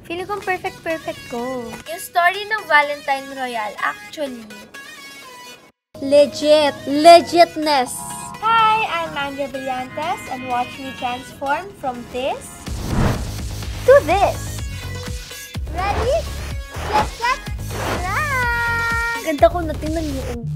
Feeling kong perfect ko. Yung story ng Valentine Royale, actually, legitness. Hi, I'm Andrea Brillantes and watch me transform from this to this. Ready? Set, run! Ganda ko na, tingnan niyo.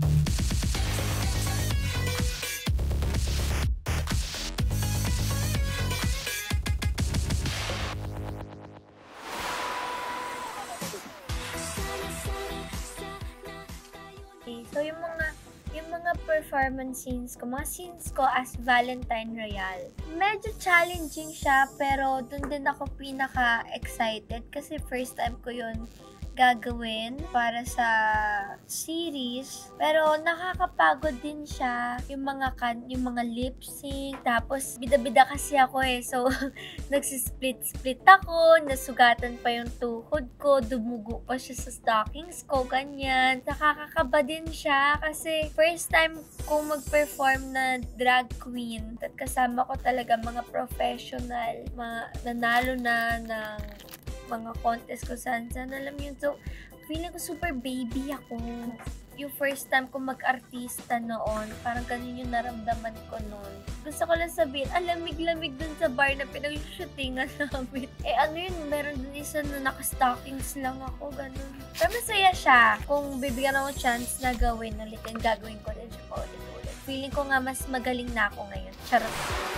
So, yung mga performance scenes ko as Valentine Royale, medyo challenging siya, pero dun din ako pinaka-excited kasi first time ko yun gagawin para sa series. Pero nakakapagod din siya, yung mga lip sync, tapos bida-bida kasi ako so nagsisplit ako, nasugatan pa yung tuhod ko, dumugo pa siya sa stockings ko, ganyan. Nakakakaba din siya kasi first time kong mag-perform na drag queen at kasama ko talaga mga professional, mga nanalo na ng mga contest ko saan. Alam niyo, so, feeling ko super baby ako. Yung first time ko mag-artista noon, parang ganun yung naramdaman ko noon. Gusto ko lang sabihin, lamig-lamig dun sa bar na pinag-shootingan namin. Ano yun, meron dun isa na naka-stockings lang ako, ganun. Pero masaya siya. Kung bibigyan ako chance na gawin ulit, yung gagawin ko din siya pa ulit. Feeling ko nga mas magaling na ako ngayon. Charot.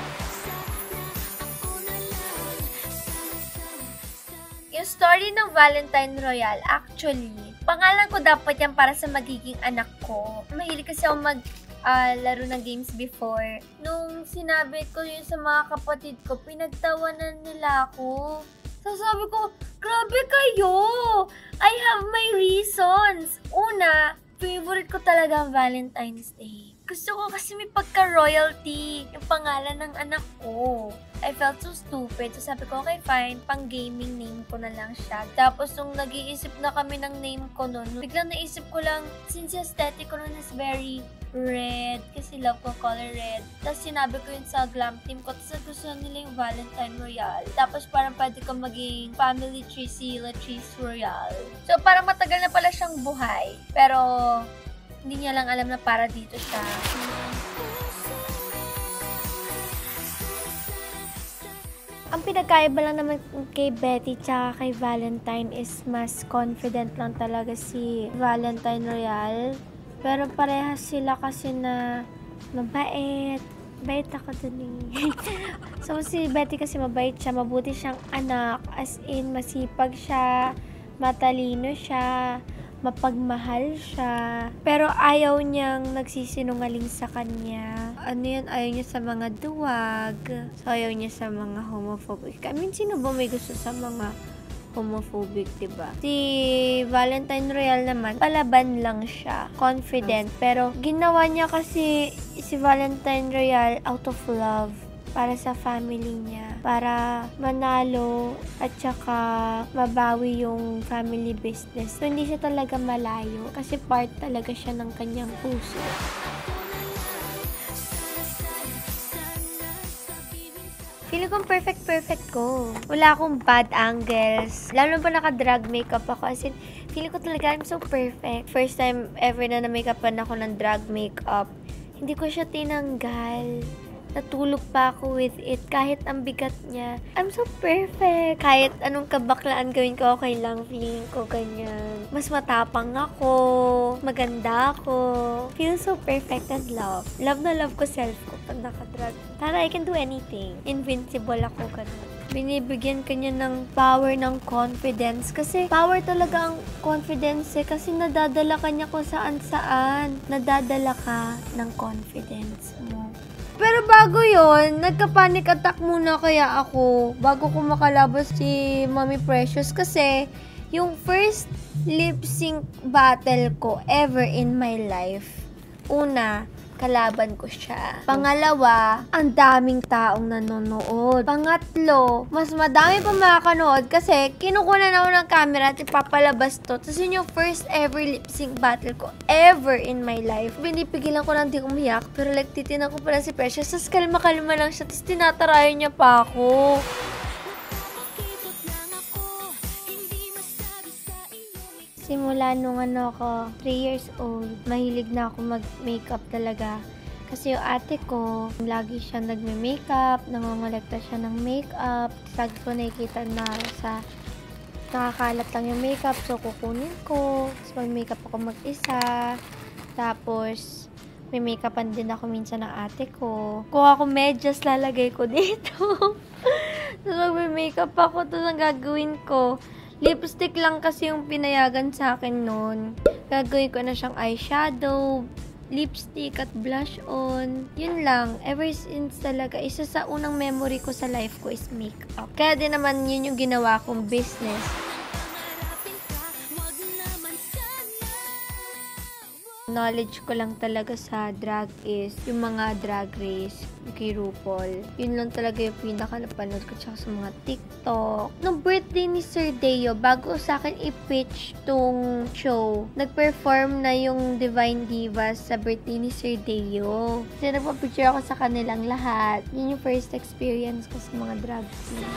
Yung story ng Valentine Royale, actually, pangalan ko dapat yan para sa magiging anak ko. Mahilig kasi ako laro ng games before. Nung sinabi ko yun sa mga kapatid ko, pinagtawanan nila ako. So sabi ko, grabe kayo! I have my reasons. Una, favorite ko talaga ang Valentine's Day. Gusto ko kasi may pagka-royalty yung pangalan ng anak ko. I felt so stupid. So sabi ko, okay fine, pang gaming name ko na lang siya. Tapos nung nag-iisip na kami ng name ko nun, biglang naisip ko lang, since aesthetic ko nun is very red, kasi love ko color red. Tapos sinabi ko yun sa glam team ko, tapos gusto nila yung Valentine Royale. Tapos parang pwede ko maging family tree si Latrice Royale. So parang matagal na pala siyang buhay. Pero hindi niya lang alam na para dito siya. Ang pinagkaiba lang naman kay Betty tsaka kay Valentine is mas confident lang talaga si Valentine Royale. Pero parehas sila kasi na mabait. Bait ako dun So si Betty kasi mabait siya, mabuti siyang anak. As in, masipag siya, matalino siya, mapagmahal siya. Pero ayaw niyang nagsisinungaling sa kanya. Ano yun? Ayaw niya sa mga duwag. So, ayaw niya sa mga homophobic. I mean, sino ba may gusto sa mga homophobic, diba? Si Valentine Royale naman, palaban lang siya. Confident. Pero, ginawa niya kasi si Valentine Royale out of love. Para sa family niya. Para manalo at saka mabawi yung family business. So, hindi siya talaga malayo kasi part talaga siya ng kanyang puso. Feeling kong perfect ko. Wala akong bad angles. Lalo pa naka-drag makeup ako. As in, feeling ko talaga I'm so perfect. First time ever na na-makeupan ako ng drag makeup. Hindi ko siya tinanggal. Natulog pa ako with it kahit ang bigat niya. I'm so perfect. Kahit anong kabaklaan gawin ko, okay lang. Feeling ko ganyan. Mas matapang ako. Maganda ako. Feel so perfect and love. Love na love ko self ko pag nakadrag. Para I can do anything. Invincible ako ganun. Binibigyan kanya ng power ng confidence. Kasi power talaga ang confidence kasi nadadala kanya kung saan-saan. Nadadala ka ng confidence mo. Pero bago yon, nagka-panic attack muna kaya ako bago ko makalabas si Mommy Precious kasi yung first lip sync battle ko ever in my life. Una, kalaban ko siya. Pangalawa, ang daming taong nanonood. Pangatlo, mas madami pa makakanood kasi kinukunan ako ng camera at ipapalabas to. Tapos yun yung first ever lip sync battle ko ever in my life. Binipigilan ko lang di umiyak pero like titinan ko pala si Precious. Tapos kalma-kalma lang siya. Tapos tinatarayan niya pa ako. Simula nung ako, 3 years old, mahilig na ako mag-makeup talaga. Kasi yung ate ko, lagi siya nagme-makeup, nangongolekta siya ng makeup. Lagi ko nakikita na sa nakakalat lang yung makeup, so kukunin ko. Tapos mag-makeup ako mag-isa. Tapos, may makeupan din ako minsan ng ate ko. Kung ako medyas, lalagay ko dito. Tapos mag-makeup ako, tapos ang gagawin ko, lipstick lang kasi yung pinayagan sa akin noon. Gagawin ko na siyang eyeshadow, lipstick at blush on. Yun lang. Ever since talaga, isa sa unang memory ko sa life ko is makeup. Kaya din naman yun yung ginawa kong business. Knowledge ko lang talaga sa drag is yung mga drag race kay RuPaul. Yun lang talaga yung pinaka napanood ko tsaka sa mga TikTok. Nung birthday ni Sir Deo, bago sa akin i-pitch tong show, nag-perform na yung Divine Divas sa birthday ni Sir Deo. Kasi nagpa-picture ako sa kanilang lahat. Yun yung first experience ko sa mga drag scene.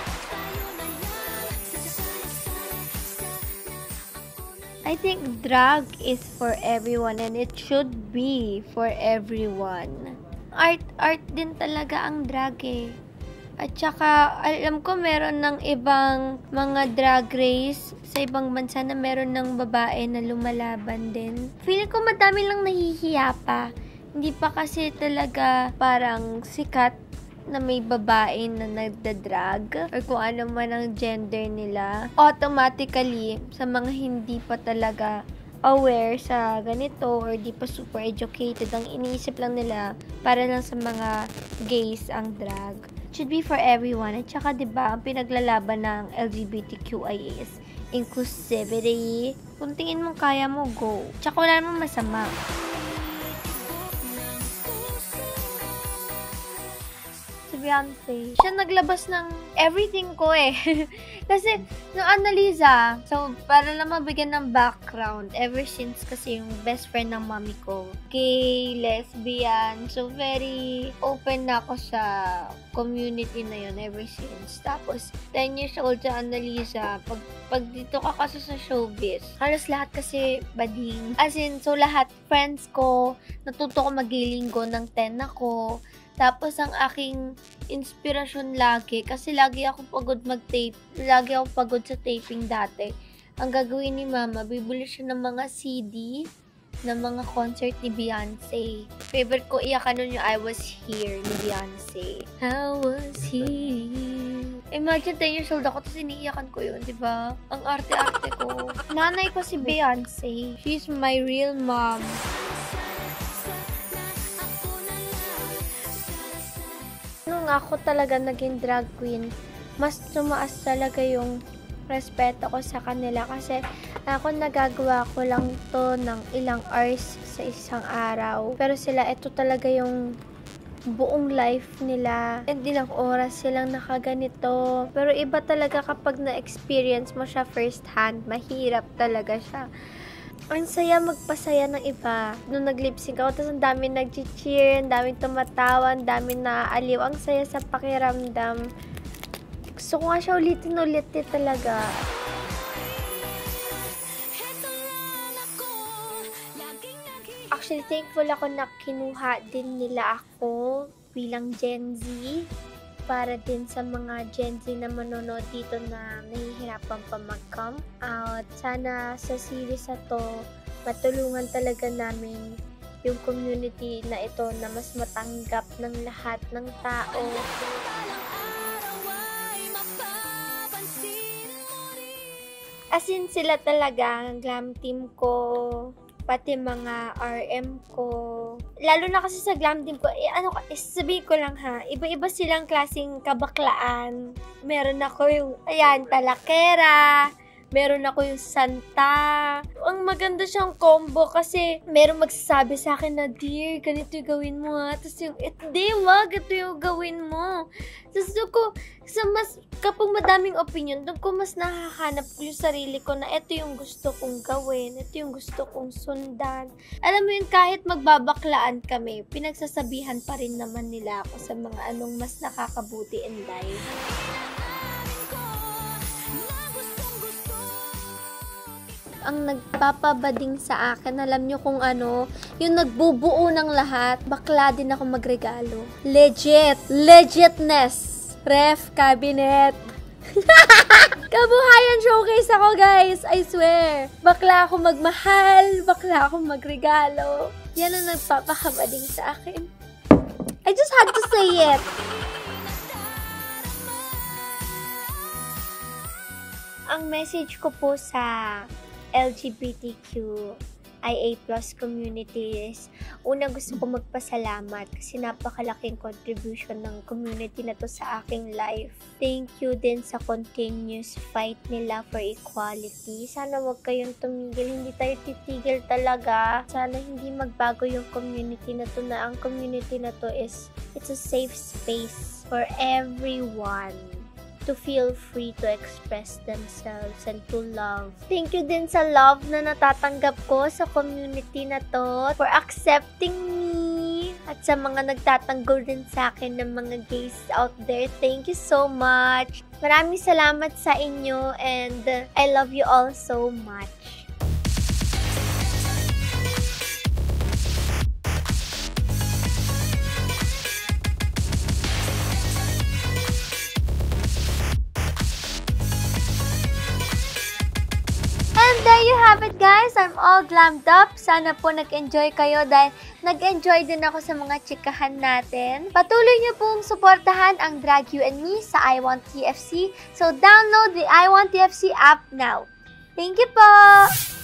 I think drag is for everyone and it should be for everyone. Art din talaga ang drag eh. At saka, alam ko meron ng ibang mga drag race sa ibang bansa na meron ng babae na lumalaban din. Feeling ko madami lang nahihiya pa. Hindi pa kasi talaga parang sikat na may babae na nagdadrag or kung ano man ang gender nila. Automatically, sa mga hindi pa talaga aware sa ganito or di pa super educated, ang iniisip lang nila para lang sa mga gays ang drag. It should be for everyone. At saka diba, ang pinaglalaban ng LGBTQIA is inclusivity. Kung tingin mo kaya mo, go. Tsaka wala namang masama. Beyonce. Siya naglabas ng everything ko eh. Kasi, nung Annalisa, so, para lang mabigyan ng background, ever since kasi yung best friend ng mommy ko, gay, lesbian, so very open na ako sa community na yun ever since. Tapos, 10 years old sa Annalisa, pag dito ka kasi sa showbiz, halos lahat kasi bading. As in, so lahat, friends ko, natuto ko mag-linggo ng 10 ako. Tapos, ang aking inspirasyon lagi, kasi lagi ako pagod mag-tape, lagi ako pagod sa taping dati. Ang gagawin ni Mama, bibili siya ng mga CD, ng mga concert ni Beyonce. Favorite ko iyakan nun yung I Was Here ni Beyonce. I was here. Imagine 10 years old ako, tapos iniiyakan ko yun, diba? Ang arte-arte ko. Nanay ko si Beyonce. She's my real mom. Nung ako talaga naging drag queen, mas tumaas talaga yung respeto ko sa kanila kasi ako nagagawa ko lang to ng ilang hours sa isang araw. Pero sila, ito talaga yung buong life nila. Hindi lang oras silang nakaganito. Pero iba talaga kapag na-experience mo siya first hand, mahirap talaga siya. Ang saya magpasaya ng iba. Nung nag-lip-sync ako, tapos ang dami nag-cheer, ang dami tumatawa, ang dami naaaliw. Ang saya sa pakiramdam. Gusto ko nga siya ulitin-ulit talaga. Actually, thankful ako na kinuha din nila ako bilang Gen Z. Para din sa mga Gen Z na manonood dito na nahihirapan pa mag-come out. Sana sa series na to, matulungan talaga namin yung community na ito na mas matanggap ng lahat ng tao. As in, sila talaga, ang glam team ko, pati mga RM ko. Lalo na kasi sa glam team ko, sabihin ko lang ha, iba-iba silang klaseng kabaklaan. Meron ako yung, talakera. Meron ako yung santa. Ang maganda siyang combo kasi meron magsasabi sa akin na, dear, ganito yung gawin mo ha. Tapos yung, hindi, wag, ito yung gawin mo. Tapos doon ko, kapag madaming opinion, doon ko mas nakahanap ko yung sarili ko na ito yung gusto kong gawin, ito yung gusto kong sundan. Alam mo yun, kahit magbabaklaan kami, pinagsasabihan pa rin naman nila ako sa mga anong mas nakakabuti in life. ang nagpapabading sa akin. Alam nyo kung ano, yung nagbubuo ng lahat, bakla din ako magregalo. Legitness. Ref, cabinet. Kabuhayan showcase ako, guys. I swear. Bakla ako magmahal. Bakla ako magregalo. Yan ang nagpapakabading sa akin. I just had to say it. Ang message ko po sa LGBTQIA+ community is, una gusto ko magpasalamat kasi napakalaking contribution ng community na to sa aking life. Thank you din sa continuous fight nila for equality. Sana wag kayong tumigil, hindi tayo titigil talaga. Sana hindi magbago yung community na to, na ang community na to is, it's a safe space for everyone to feel free to express themselves and to love. Thank you din sa love na natatanggap ko sa community na to for accepting me at sa mga nagtatanggol din sa akin ng mga gays out there. Thank you so much. Maraming salamat sa inyo and I love you all so much. And there you have it, guys. I'm all glammed up. Sana po nag-enjoy kayo dahil nag-enjoy din ako sa mga chikahan natin. Patuloy niyo pong suportahan ang Drag You and Me sa I Want TFC. So download the I Want TFC app now. Thank you po!